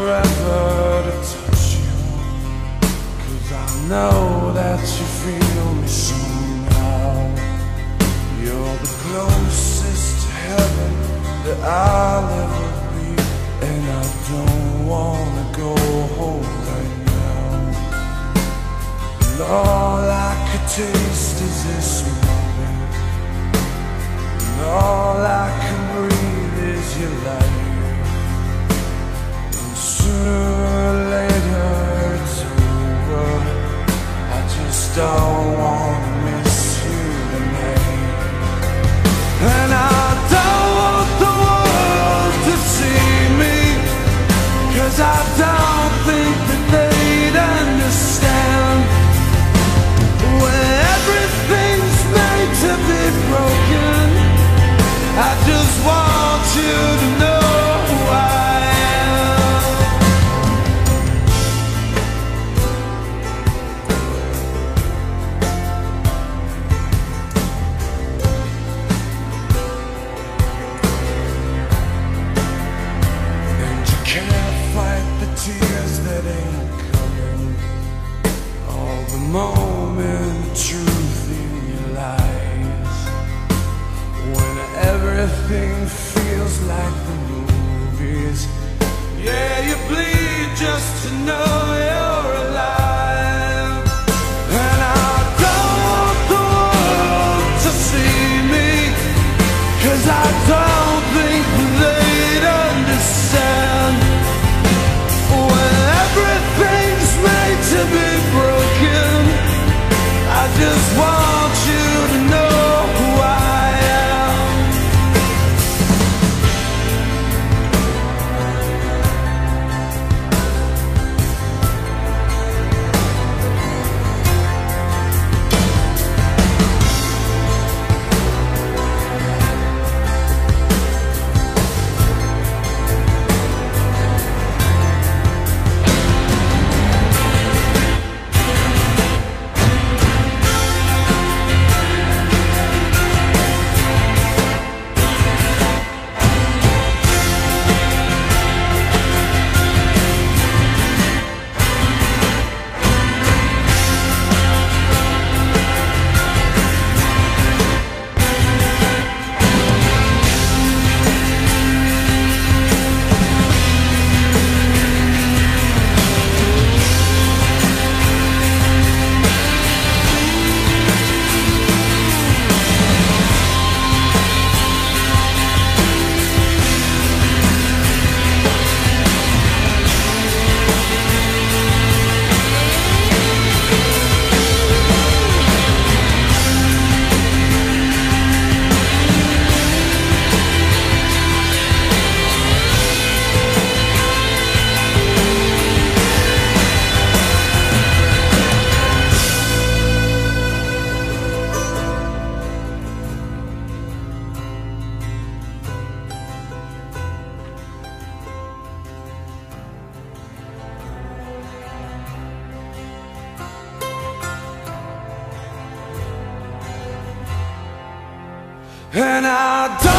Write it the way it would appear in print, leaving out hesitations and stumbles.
forever to touch you, 'cause I know that you feel me somehow. You're the closest to heaven that I'll ever be, and I don't wanna go home right now. And all I could taste is this moment, and all I can breathe is your light. Sooner or later it's over. I just don't want to miss you tonight. And I don't want the world to see me, 'cause I don't think that they'd understand. When everything's made to be broken, I just want you to know who I am. Can't fight the tears that ain't coming, all the moment truth in your lies. When everything feels like the movies, yeah, you bleed just to know you're alive. And I don't want the world to see me, 'cause I don't think they'd understand. When everything's made to be broken, I just want you to know who I am. And I don't